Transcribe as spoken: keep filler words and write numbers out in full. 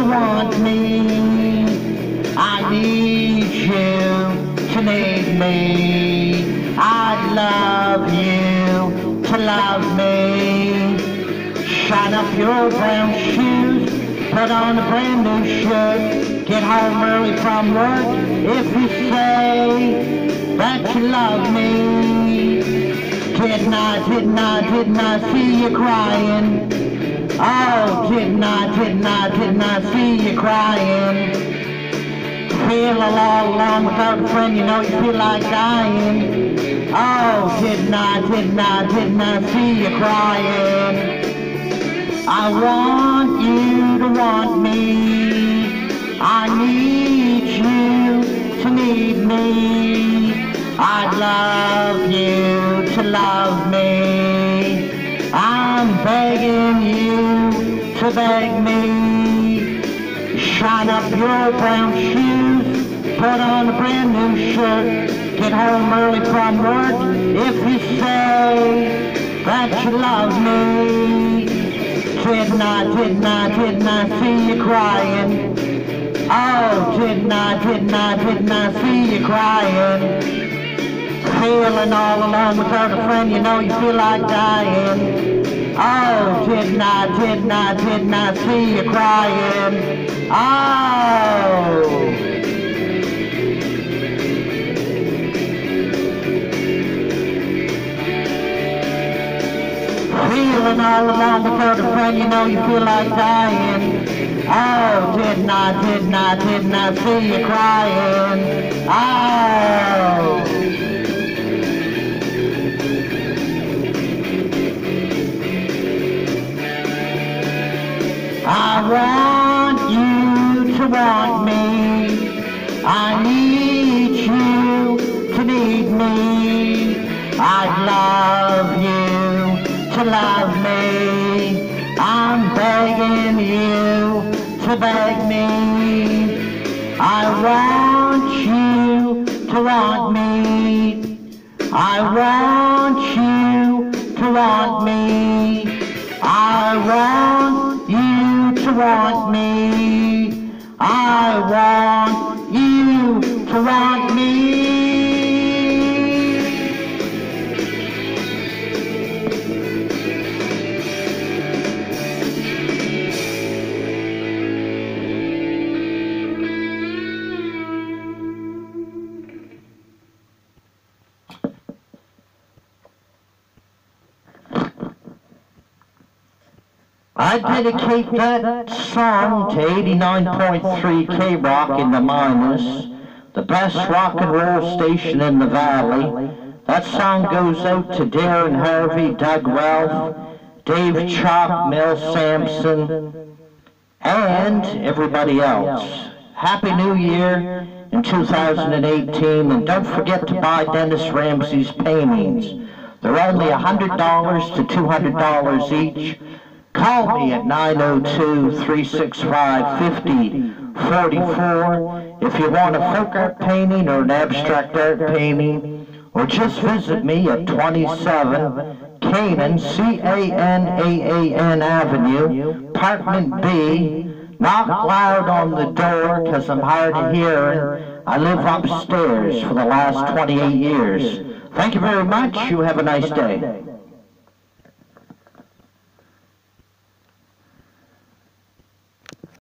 want me. I need you to need me. I love you to love me. Shine up your brown shoes, put on a brand new shirt, get home early from work if you say that you love me. Didn't I, didn't I, didn't I see you crying? Oh, didn't I, didn't I, didn't I see you crying? Feel all alone without a friend, you know you feel like dying. Oh, didn't I, didn't I, didn't I see you crying? I want you to want me. I need you to need me. I love you to love me. I'm begging you to beg me. Shine up your brown shoes, put on a brand new shirt, get home early from work if you say that you love me. Didn't I, didn't I, didn't I see you crying? Oh, didn't I, didn't I, didn't I see you crying? Feeling all alone without a friend, you know you feel like dying. Oh, didn't I, didn't I, didn't I see you crying? Oh! Feeling all alone without a friend, you know you feel like dying. Oh, didn't I, didn't I, didn't I see you crying? Oh! I want you to want me. I need you to need me. I love you to love me. I'm begging you to beg me. I want you to want me. I want you to want me. I want you to want me. I want you to want me. I dedicate that song to eighty-nine point three K-Rock in the Miners, the best rock and roll station in the valley. That song goes out to Darren Harvey, Doug Ralph, Dave Chop, Mel Sampson, and everybody else. Happy New Year in two thousand eighteen, and don't forget to buy Dennis Ramsey's paintings. They're only one hundred dollars to two hundred dollars each. Call me at nine oh two, three six five, five oh four four if you want a folk art painting or an abstract art painting, or just visit me at twenty-seven Canaan, C A N A A N Avenue, Apartment B. Knock loud on the door, because I'm hard of hearing. I live upstairs for the last twenty-eight years. Thank you very much. You have a nice day.